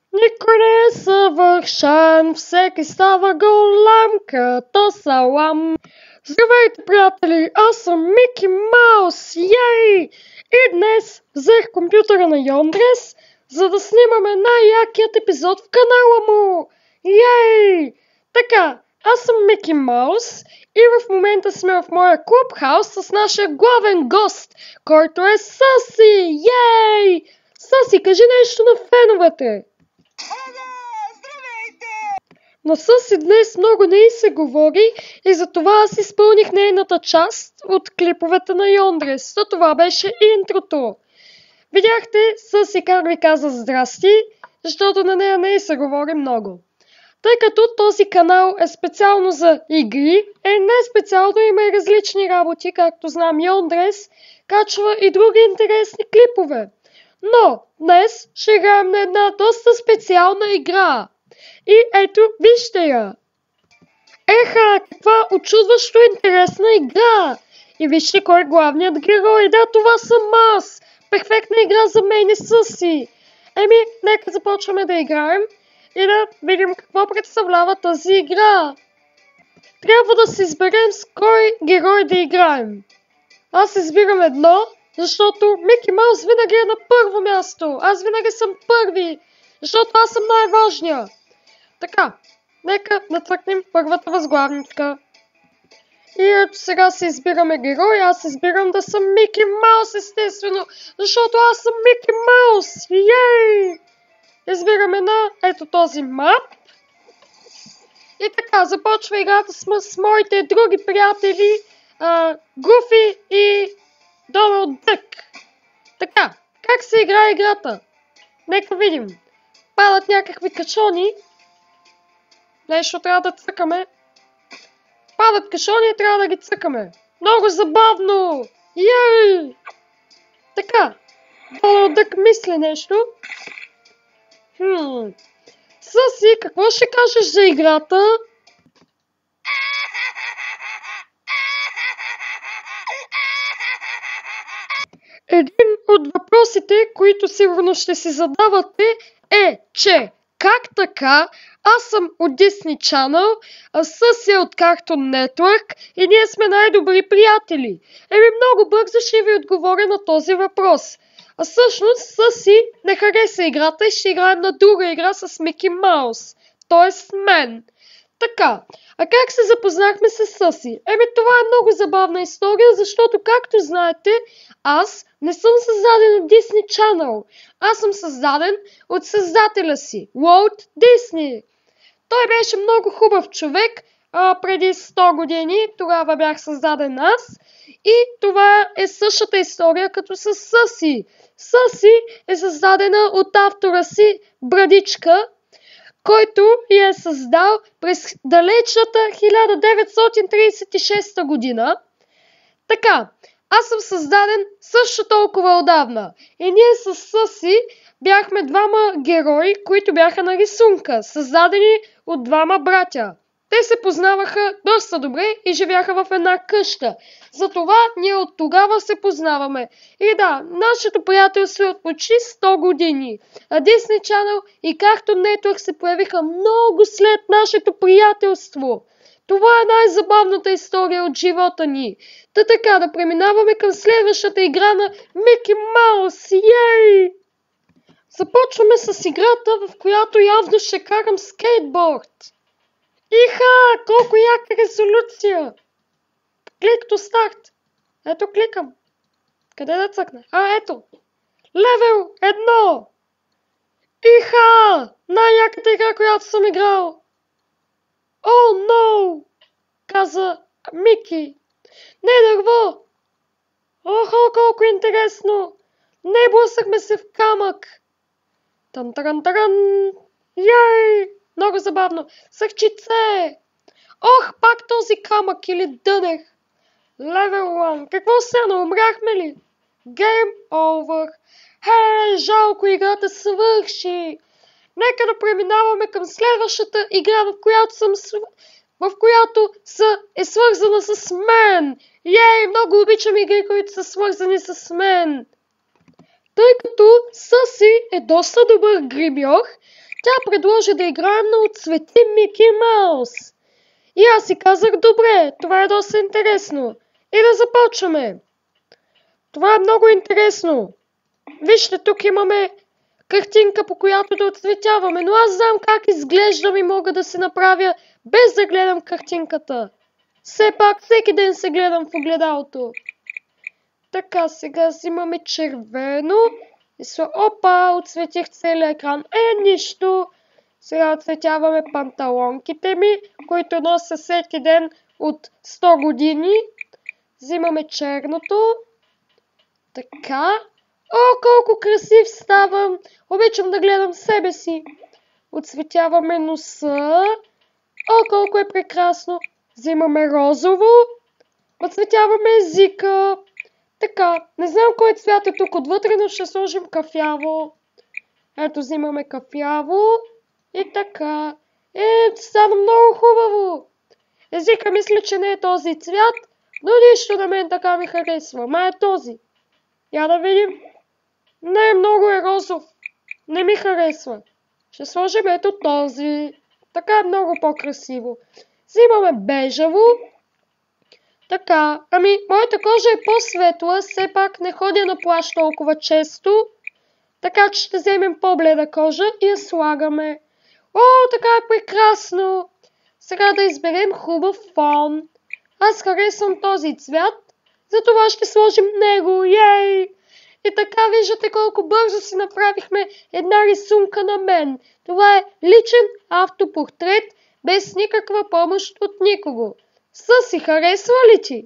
Никой не е съвършен, всеки става голям като салам. Здравейте, приятели, аз съм Мики Маус, ей! И днес взех компютъра на Йондрес, за да снимаме най-якият епизод в канала му. Ей! Така, аз съм Мики Маус и в момента сме в моя клубхаус с нашия главен гост, който е Съси. Ей! Съси, кажи нещо на феновете. На Съси днес много не й се говори и затова аз изпълних нейната част от клиповете на Йондрес. То това беше интрото. Видяхте Съси как ви каза здрасти, защото на нея не й се говори много. Тъй като този канал е специално за игри, не специално има и различни работи, както знам Йондрес качва и други интересни клипове. Но днес ще играем на една доста специална игра. И ето, вижте я! Еха, каква очудващо интересна игра! И вижте кой е главният герой. Да, това съм аз! Перфектна игра за мен и Съси! Нека започваме да играем и да видим какво представлява тази игра. Трябва да се изберем с кой герой да играем. Аз избирам едно, защото Мики Маус винаги е на първо място. Аз винаги съм първи, защото аз съм най-важния. Така, нека натвъркнем първата възглавничка. И ето сега си избираме герой. Аз избирам да съм Мики Маус, естествено, защото аз съм Мики Маус. Ей! Избираме на ето този мап. И така, започва играта с моите други приятели Гуфи и Доналд Дък. Така, как се играе играта? Нека видим. Падат някакви кашони. Нещо трябва да цъкаме. Падат кашони и трябва да ги цъкаме. Много забавно! Ей! Така, Доналд Дък мисли нещо. Съси, какво ще кажеш за играта? Един от въпросите, които сигурно ще си задавате е, че как така аз съм от Disney Channel, а Съси е от Cartoon Network и ние сме най-добри приятели. Много бързо ще ви отговоря на този въпрос. А всъщност Съси не хареса играта и ще играем на друга игра с Мики Маус, т.е. с мен. Така, а как се запознахме с Съси? Това е много забавна история, защото, както знаете, аз не съм създаден от Disney Channel. Аз съм създаден от създателя си, Уолт Дисни. Той беше много хубав човек преди 100 години, тогава бях създаден аз. И това е същата история като с Съси. Съси е създадена от автора си Брадичка, който я е създал през далечната 1936 година. Така, аз съм създаден също толкова отдавна. И ние с Съси бяхме двама герои, които бяха на рисунка, създадени от двама братя. Те се познаваха доста добре и живяха в една къща. Затова ние от тогава се познаваме. И да, нашето приятелство е от почти 100 години. А Disney Channel и Cartoon Network се появиха много след нашето приятелство. Това е най-забавната история от живота ни. Така, да преминаваме към следващата игра на Мики Маус. Ей! Започваме с играта, в която явно ще карам скейтборд. Иха! Колко яка резолюция! Клик to старт. Ето кликам. Къде да цъкна? Ето. Левел 1. Иха! Най-яката игра, която съм играл. О, но! Каза Мики. Не дърво. Охо, колко интересно. Не блъсахме се в камък. Тан-таран-таран. Яй! Много забавно. Сърчице! Ох, пак този камък или дънех. Level 1. Какво стана? Умряхме ли? Game over. Жалко, играта свърши. Нека да преминаваме към следващата игра, в която е свързана с мен. Много обичам игри, които са свързани с мен. Тъй като Съси е доста добър гримьор, Тя предложи да играем на Оцвети Мики Маус. И аз си казах, добре, това е доста интересно. И да започваме. Това е много интересно. Вижте, тук имаме картинка, по която да оцветяваме, но аз знам как изглеждам и мога да се направя без да гледам картинката. Все пак всеки ден се гледам в огледалото. Така, сега взимаме червено. И опа, отсветих целия екран. Нищо. Сега отсветяваме панталонките ми, които нося всеки ден от 100 години. Взимаме черното. Така. О, колко красив ставам! Обичам да гледам себе си. Отсветяваме носа. О, колко е прекрасно! Взимаме розово. Отсветяваме езика. Така, не знам кой цвят е тук отвътре, но ще сложим кафяво. Ето, взимаме кафяво. И така. Стана много хубаво. Езика мисля, че не е този цвят, но нищо на мен така ми харесва. Ма е този. Я да видим. Не, много е розов. Не ми харесва. Ще сложим ето този. Така е много по-красиво. Взимаме бежево. Така, моята кожа е по-светла, все пак не ходя на плаж толкова често. Така че ще вземем по-бледа кожа и я слагаме. О, така е прекрасно! Сега да изберем хубав фон. Аз харесвам този цвят, затова ще сложим него. Ей! И така виждате колко бързо си направихме една рисунка на мен. Това е личен автопортрет, без никаква помощ от никого. Съси, харесва ли ти?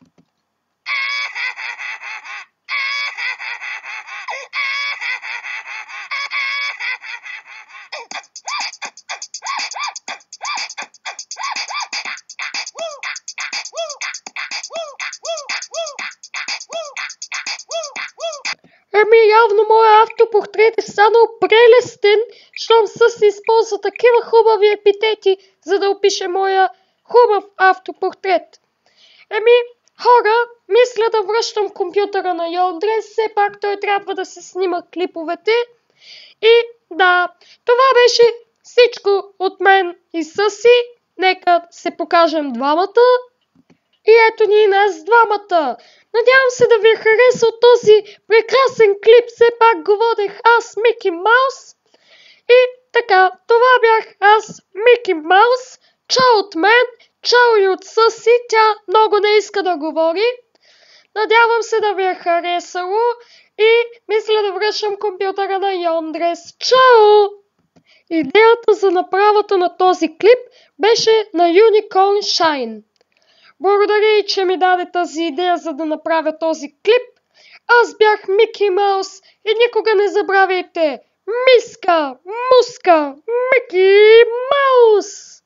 Явно моят автопортрет е станал прелестен, щом Съси използва такива хубави епитети, за да опише моя хубав автопортрет. Хора, мисля да връщам компютъра на Йондрес, все пак той трябва да се снима клиповете. И да, това беше всичко от мен и Съси. Нека се покажем двамата. И ето ни нас двамата. Надявам се да ви е харесал този прекрасен клип. Все пак го водех аз, Мики Маус. И така, това бях аз, Мики Маус. Чао от мен, чао и от Съси. Тя много не иска да говори. Надявам се да ви е харесало. И мисля да връщам компютъра на Йондрес. Чао! Идеята за направата на този клип беше на Unicorn Shine. Благодаря, че ми даде тази идея, за да направя този клип. Аз бях Мики Маус и никога не забравяйте Миска, Муска, Мики Маус!